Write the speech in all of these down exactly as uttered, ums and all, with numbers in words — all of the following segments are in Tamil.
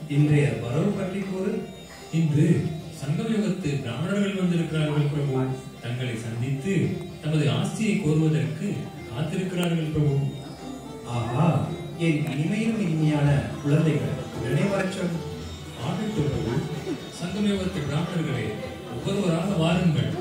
இன்றைய வரவு பற்றி கூறு. இன்று சங்கமயுகத்து பிராமணர்கள் வந்திருக்கிறார்கள் பிரபு. தங்களை சந்தித்து தமது ஆஸ்தியை கோருவதற்கு காத்திருக்கிறார்கள் பிரபு. ஆஹா, என் இனிமையும் இனிமையான குழந்தைகள் உடனே வரச் சொல். ஆகட்டும் பிரபு. சங்கமயுகத்து பிராமணர்களே, ஒவ்வொருவராக வாருங்கள்.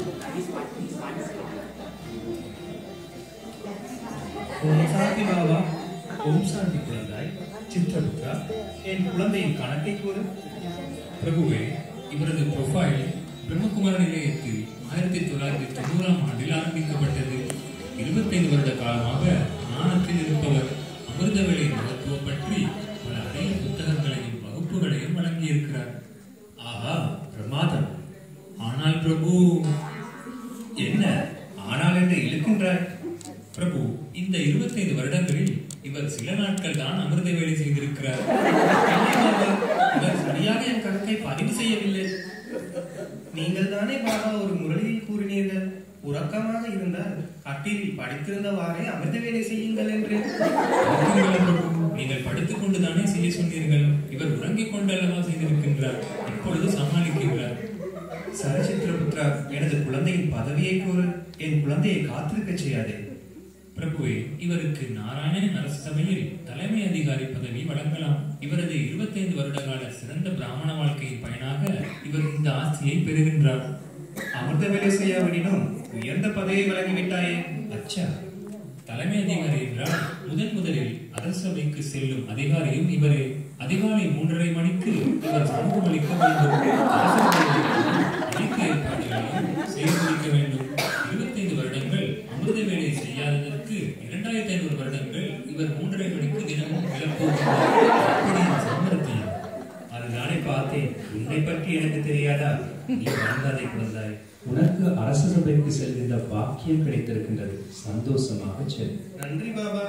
ஓம் சாந்தி பாபா. ஓம் சாந்தி குழந்தாய். சித்திரபுத்ரா, என் குழந்தையின் கணக்கை கூறு. பிரபுவே, இவரது ப்ரொஃபைல் பிரம்மகுமார நிலையத்தில் ஆயிரத்தி தொள்ளாயிரத்தி தொண்ணூறாம் ஆண்டில் ஆரம்பிக்கப்பட்டது. இருபத்தைந்து வருட காலமாக ஞானத்தில் இருப்பவர். அமிர்தவேளை மகத்துவம் பற்றி பல அரிய புத்தகங்களையும் வகுப்புகளையும் வழங்கியிருக்கிறார். ஆஹா, பிரமாதம். ஆனால் பிரபு, என்ன ஆனால் என்று இழுக்கின்றாய்? பிரபு, இந்த இருபத்தைந்து வருடங்களில் இவர் சில நாட்கள் தான் அமிர்த வேலை செய்திருக்கிறார். இவர் சரியாக என் கணக்கை பதிவு செய்யவில்லை. நீங்கள் தானே பாபா ஒரு முரளியில் கூறினீர்கள், உறக்கமாக இருந்தால் கட்டிலில் படித்திருந்தவாறே அமிர்த வேலை செய்யுங்கள் என்று. நீங்கள் படுத்துக் கொண்டுதானே செய்ய சொன்னீர்கள். இவர் உறங்கிக் கொண்டு அல்லவா செய்திருக்கின்றார். இப்பொழுது சமாளிக்கின்றார். சரி சித்திரபுத்ரா, எனது குழந்தையின் பதவியை கூறு. என் குழந்தையை காத்திருக்க செய்யாதே. பிரபுவே, இவருக்கு நாராயணன் அரசு சபையில் தலைமை அதிகாரி பதவி வழங்கலாம். இவரது இருபத்தைந்து வருட கால சிறந்த பிராமண வாழ்க்கையின் பயனாக இவர் இந்த ஆஸ்தியை பெறுகின்றார். அமிர்த வேலை செய்யாவிடனும் உயர்ந்த பதவியை வழங்கிவிட்டாயே. அச்சா, தலைமை அதிகாரி என்றால் முதன் முதலில் அரசு சபைக்கு செல்லும் அதிகாரியும் இவரே. அதிகாலை மூன்றரை மணிக்கு இவர் சமூகம் அளிக்க வேண்டும். அனைத்து ஏற்பாடுகளையும் செய்து முடிக்க வேண்டும். இருபத்தைந்து வருடங்கள் அமிர்த வேலை செய்யாததற்கு இரண்டாயிரத்தி ஐநூறு வருடங்கள் இவர் மூன்றரை மணிக்கு தினமும் விளக்குகிறார். சமர்த்தியம். அதுதானே பார்த்தேன். உன்னை பற்றி எனக்கு தெரியாதா? நீ வாழ்ந்தாதை குழந்தாய். உனக்கு அரசு சபைக்கு செல்கின்ற பாக்கியம் கிடைத்திருக்கின்றது. சந்தோஷமாக செல். நன்றி பாபா.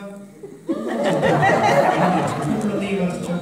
குழந்தையை வளர்த்தோம்.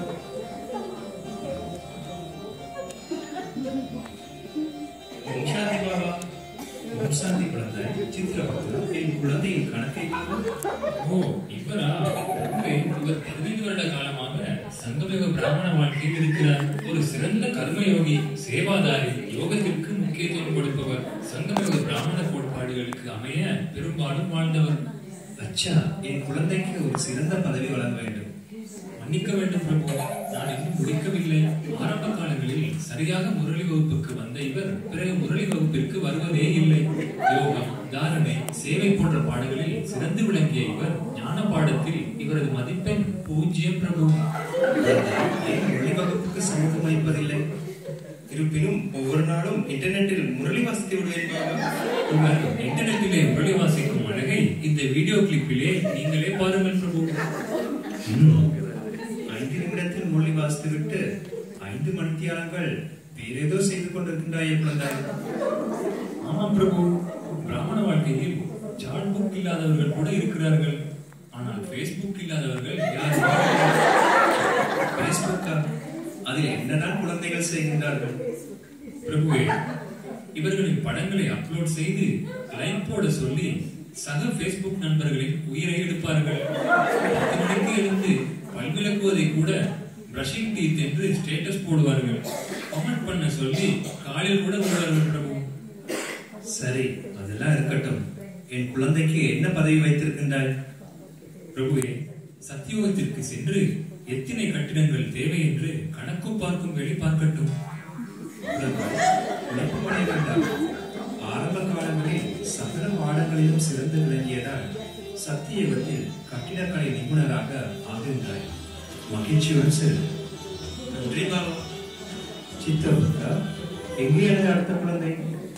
ஓம் சாந்தி பாபா. ஓம் சாந்தி குழந்தாய். சித்திரபுத்ரா, என் குழந்தையின் கணக்கை கூறு. ஓ, இவரா? இவர் பதினைந்து வருட காலமாக சங்கமயுக பிராமண வாழ்க்கையில் இருக்கிறார். ஒரு சிறந்த கர்மயோகி, சேவாதாரி, யோகத்திற்கு முக்கியத்துவம் கொடுப்பவர். சங்கமயுக பிராமண கோட்பாடுகளுக்கு அமைய பெரும்பாலும் வாழ்ந்தவர். அச்சா, என் குழந்தைக்கு ஒரு சிறந்த பதவி வழங்க வேண்டும். மன்னிக்க வேண்டும் பிரபு, நான் இன்னும் முடிக்கவில்லை. ஆரம்ப காலங்களில் சரியாக முரளி வகுப்புக்கு வந்த இவர் பிறகு முரளி வகுப்பிற்கு வருவதே இல்லை. யோகம், தாரணை, சேவை போன்ற பாடங்களில் சிறந்து விளங்கிய இவர் ஞான பாடத்தில் இவரது மதிப்பெண் பூஜ்ஜியம் பிரபு. முரளி வகுப்புக்கு சமூகம் வைப்பதில்லை. இருப்பினும் ஒவ்வொரு நாளும் இன்டர்நெட்டில் முரளி வாசித்து விடுவேன் பாபா. இவர் இன்டர்நெட்டிலே முரளி வாசிக்கும் அழகை இந்த வீடியோ கிளிப்பிலே நீங்களே பாருங்கள் பிரபு. ஐந்து நிமிடத்தில் முரளி வாசித்து விட்டு ஐந்து மணித்தியாலங்கள் வேறேதோ செய்து கொண்டிருக்கின்றாயே குழந்தாய். ஆமாம் பிரபு, பிராமண வாழ்க்கையில் சாட் புக் இல்லாதவர்கள் கூட இருக்கிறார்கள். ஆனால் பேஸ்புக் இல்லாதவர்கள் யாரும். பேஸ்புக்கா? அதில் என்னதான் குழந்தைகள் செய்கின்றார்கள்? பிரபுவே, இவர்களின் படங்களை அப்லோட் செய்து லைக் போட சொல்லி சக பேஸ்புக் நண்பர்களின் உயிரை எடுப்பார்கள். பத்து மணிக்கு எழுந்து பல் விளக்குவதை கூட பிரஷிங் டீத் என்று ஸ்டேட்டஸ் போடுவார்கள். கமெண்ட் பண்ண சொல்லி காலில் கூட விடுவார்கள் பிரபு. சரி, அதெல்லாம் இருக்கட்டும். என் குழந்தைக்கு என்ன பதவி வைத்திருக்கின்றாய்? பிரபுவே, சத்தியோகத்திற்கு சென்று எத்தனை கட்டிடங்கள் தேவை என்று கணக்கு பார்க்கும் வேலை பார்க்கட்டும். ஆரம்ப காலங்களில் சகல பாடங்களிலும் சிறந்து விளங்கியதால் சத்தியவத்தில் கட்டிடக்கலை நிபுணராக ஆகின்றாய். மகிழ்ச்சியுடன் செல். நன்றி பாபா. சித்திரபுத்ரா, எங்கே எனது அடுத்த குழந்தை?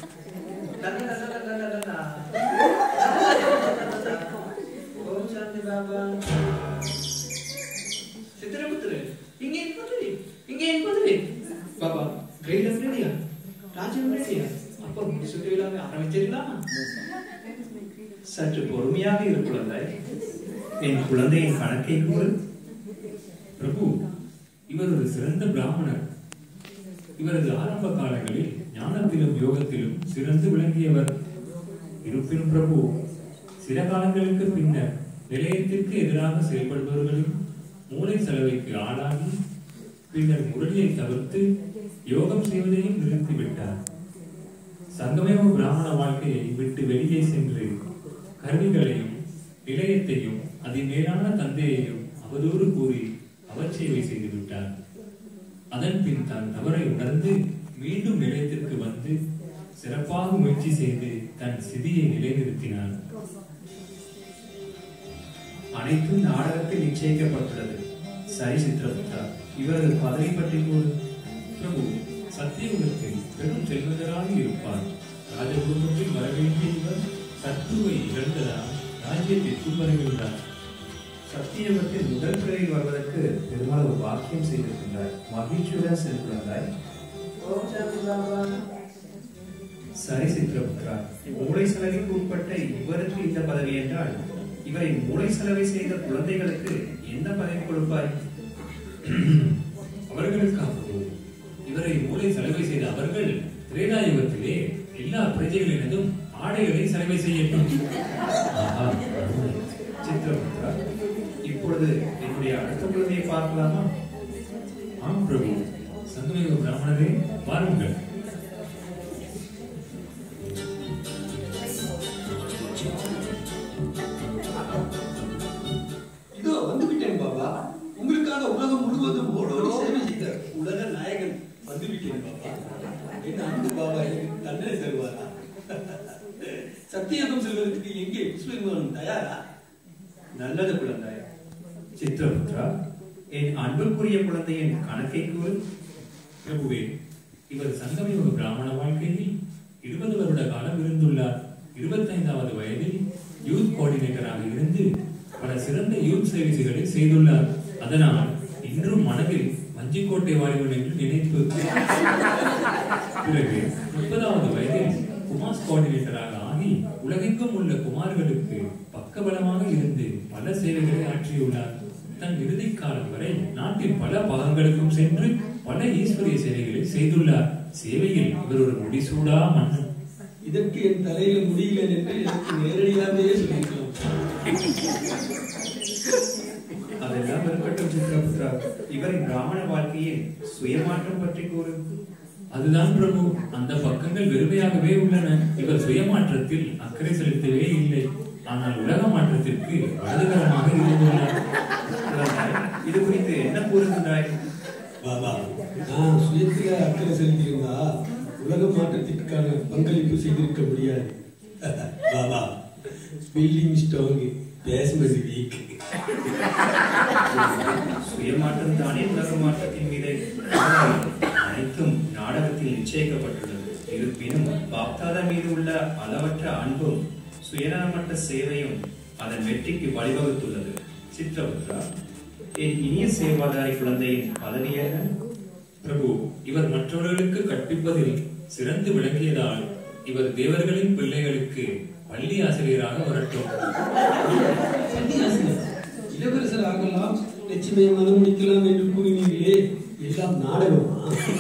சித்திரபுத்திரன், இங்கே என் பதவி, இங்கே என் பதவி. பாபா, கையில ரெடியா? ராஜ்யம் ரெடியா? அப்போ முடிச்சுட்டு இல்லாம ஆரம்பிச்சிடலாமா? சற்று பொறுமையாக இரு குழந்தை. என் குழந்தையின் கணக்கை கூறு. பிரபு, இவர் ஒரு சிறந்த பிராமணர். இவரது ஆரம்ப காலங்களில் ஞானத்திலும் யோகத்திலும் சிறந்து விளங்கியவர். இருப்பினும் பிரபு, சில காலங்களுக்கு பின்னர் நிலையத்திற்கு எதிராக செயல்படுபவர்களும் மூளை செலவைக்கு ஆளாகி பின்னர் முரளியை தவிர்த்து யோகம் செய்வதையும் நிறுத்திவிட்டார். சங்கமேவ பிராமண வாழ்க்கையை விட்டு வெளியே சென்று கருவிகளையும் நிலையத்தையும் அதிமேலான தந்தையையும் அவதூறு கூறி அவச்சேவை செய்து விட்டார். அதன் பின் தன் தவறை உணர்ந்து மீண்டும் நிலையத்திற்கு வந்து சிறப்பாக முயற்சி செய்து தன் சிதியை நிலைநிறுத்தினார். அனைத்தும் நாடகத்தில் நிச்சயிக்கப்பட்டுள்ளது. சரி சித்ரபுத்ரா, இவரது பதவி பற்றி கூறு. பிரபு, சத்தியுகத்தில் பெரும் செல்வந்தராக இருப்பார். ராஜகுடும்பத்தில் வரவேண்டிய இவர் சத்துருவை இழந்ததால் ராஜ்யத்திற்குள் வருகின்றார். சத்தியுகத்தில் முதல் பிறவில் வருவதற்கு பெருமளவு வாக்கியம் செய்திருக்கின்றார். மகிழ்ச்சியுடன் செல்கிறாய். சரி சித்ரபுத்ரா, மூளை செலவிற்கு உட்பட்ட இவருக்கு இந்த பதவி என்றால் இவரை மூளை செலவை செய்த குழந்தைகளுக்கு என்ன பதவி கொடுப்பாய்? அவர்களுக்காகவோ? இவரை மூளை செலவை செய்த அவர்கள் திரேதாயுகத்திலே எல்லா பிரஜைகளினதும் ஆடைகளை செலவை செய்யட்டும். சித்ரபுத்ரா, இப்பொழுது என்னுடைய அடுத்த குழந்தையை பார்க்கலாமா? ஆம் பிரபு. சங்கமேவ பிராமணரே, வாருங்கள். இதோ வந்துவிட்டேன் பாபா. உங்களுக்காக உலகம் முழுவதும் ஓடோடி சேவை செய்த உலக நாயகன் வந்துவிட்டேன் பாபா. என்ன அன்பு பாபா எனக்கு தண்டனை தருவாரா? சத்தியகம் செல்வதற்கு எங்கே புஷ்பவிமானம் தயாரா? நல்லது குழந்தை. சித்ரபுத்ரா, என் அன்புக்குரிய குழந்தையின் கணக்கை கூறு. பிரபுவே, இவர் சங்கமயோக பிராமண வாழ்க்கையில் இருபது வருட காலம் இருந்துள்ளார். இருபத்தைந்தாவது வயதில் யூத் கோஆர்டினேட்டராக இருந்து பல சிறந்த யூத் சர்வீஸ்களை செய்துள்ளார். அதனால் இன்றும் மனதில் வஞ்சிக்கோட்டை வாலிபன் என்று நினைப்பு. பிறகு முப்பதாவது வயதில் குமாஸ் கோஆர்டினேட்டராக ஆகி உலகெங்கும் உள்ள குமார்களுக்கு பக்கபலமாக இருந்து பல சேவைகளை ஆற்றியுள்ளார். தன் இறுதி காலம் வரை நாட்டின் பல பாகங்களுக்கும் சென்று பல ஈஸ்வரிய சேவைகளை செய்துள்ளார். சேவையில் இவர் ஒரு முடிசூடா மன்னன். இதற்கு என் தலையில முடியல என்று எனக்கு நேரடியாகவே சொல்லிக்கலாம். அதெல்லாம் இருக்கட்டும் சித்ரபுத்ரா, இவரின் பிராமண வாழ்க்கையின் சுயமாற்றம் பற்றி கூறு. அதுதான் பிரபு, அந்த பக்கங்கள் வெறுமையாகவே உள்ளன. இவர் சுயமாற்றத்தில் அக்கறை செலுத்தவே இல்லை. ஆனால் உலக மாற்றத்திற்கு வலதுகரமாக இருந்துள்ளார். இது குறித்து என்ன கூறுகின்றாய்? பாபா, நான் சுயத்தில அக்கறை செலுத்தியிருந்தா உலக மாற்றத்திற்கான பங்களிப்பு செய்திருக்க முடியாது. Baba, building strong, basement weak. சுயமாற்றம் தானே உலக மாற்றத்தின் மீது அனைத்தும் நாடகத்தில் நிச்சயிக்கப்பட்டுள்ளது. இருப்பினும் பாப்தாதா மீது உள்ள அளவற்ற அன்பும் சுயநலமற்ற சேவையும் அதன் வெற்றிக்கு வழிவகுத்துள்ளது. சித்ரபுத்ரா, என் இனிய சேவாதாரி குழந்தையின் பதவி என்ன? பிரபு, இவர் மற்றவர்களுக்கு கற்பிப்பதில் சிறந்து விளங்கியதால் இவர் தேவர்களின் பிள்ளைகளுக்கு பள்ளி ஆசிரியராக வரட்டும். பள்ளி ஆசிரியர், இளவரசர் ஆகலாம், லட்சுமியை மனம் முடிக்கலாம் என்று கூறினீர்களே, எல்லாம் நாடகமா?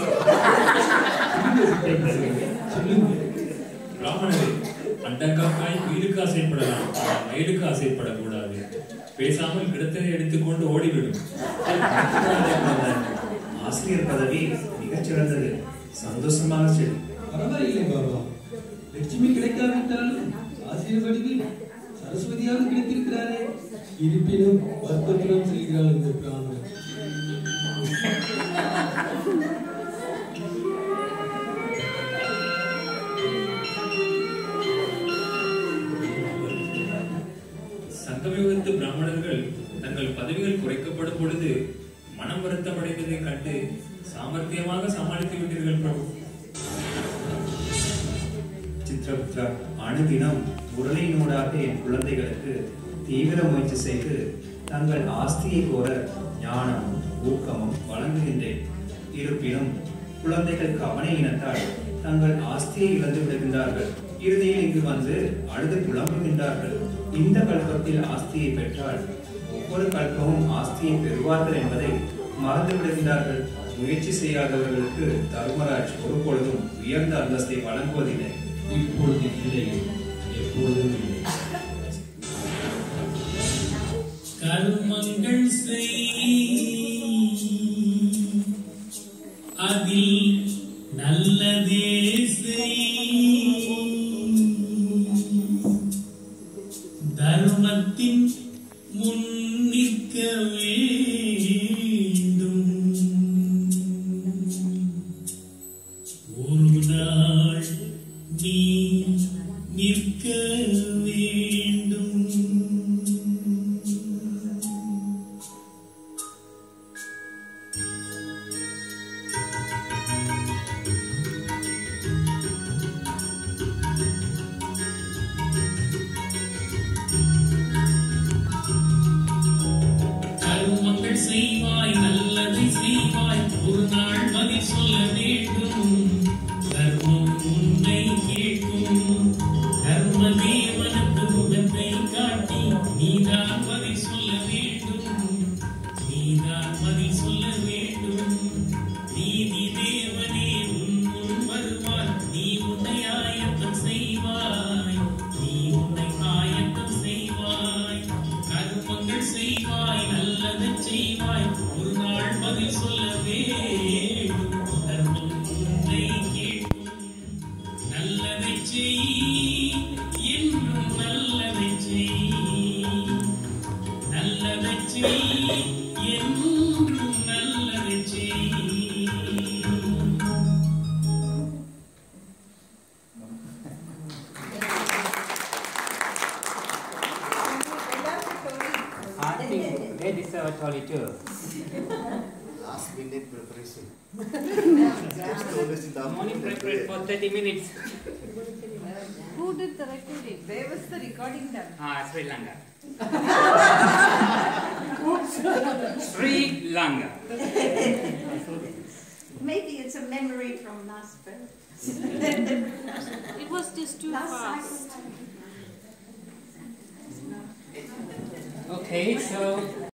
சொல்லுங்க. பிராமணரே, அண்டக்காக்காய் வீடுக்கு ஆசைப்படலாம், மயிலுக்கு ஆசைப்படக்கூடாது. பேசாமல் கிடத்தனை எடுத்துக்கொண்டு ஓடிவிடும். ஆசிரியர் பதவி மிகச் சிறந்தது. சந்தோஷமாக செல். பரவாயில்லை பாபா, லட்சுமி கிடைக்காவிட்டாலும் ஆசிரியர் வடிவில் சரஸ்வதியாக கிடைத்திருக்கிறாரே. இருப்பினும் வர்த்தபுரம் செல்கிறார் இந்த பிராமணர். சங்கமயுகத்து பிராமணர்கள் தங்கள் பதவிகள் குறைக்கப்படும் பொழுது மனம் வருத்தமடைந்ததை கண்டு சாமர்த்தியமாக சமாளித்து விட்டீர்கள் பிரபு. சித்ரபுத்ரா, அனுதினம் முரளியினூடாக என் குழந்தைகளுக்கு தீவிர முயற்சி செய்து தங்கள் ஆஸ்தியை கோர ஞானமும் ஊக்கமும் வழங்குகின்றேன். இருப்பினும் குழந்தைகள் கவனை இனத்தால் தங்கள் ஆஸ்தியை இழந்து விடுகின்றார்கள். இறுதியில் இங்கு வந்து அழுது புலம்புகின்றார்கள். இந்த கல்பத்தில் ஆஸ்தியை பெற்றால் ஒவ்வொரு கல்பமும் ஆஸ்தியை பெறுவார்கள் என்பதை மறந்து விடுகின்றார்கள். முயற்சி செய்யாதவர்களுக்கு தர்மராஜ் ஒருபொழுதும் உயர்ந்த அந்தஸ்தை வழங்குவதில்லை. இப்பொழுது இல்லை, எப்பொழுதும் இல்லை. கர்மங்கள் செய் நிற்க வேண்டும். கருமங்கள் செய்வாய், நல்லதை செய்வாய், ஒரு நாள் பதில் சொல்ல வேண்டும். தர்மம் உன்னை கேட்கும். தர்ம தேவனுக்கு முகத்தை காட்டி நீதான் பதில் சொல்ல வேண்டும். நீதான் பதில் சொல்ல வேண்டும். நீதி தேவனே உன் முன் வருவார். நீ உன்னை ஆயத்தம் செய்வாய். நீ உன்னை ஆயத்தம் செய்வாய். கர்மங்கள் செய்வாய், நல்லதை செய்வாய், ஒரு நாள் பதில் சொல்ல வேண்டும். தர்மம் உன்னை கேட்கும். நல்லதை செய், என்றும் நல்லதை செய். நல்லதை செய், என்றும் நல்லதை செய். I think they deserve a trolley too. Last minute preparation. I'm only prepared for thirty minutes. Who did the recording? Where was the recording done? Ah, Sri Lanka. Sri Lanka. Maybe it's a memory from last birth. It was just too fast. Okay, so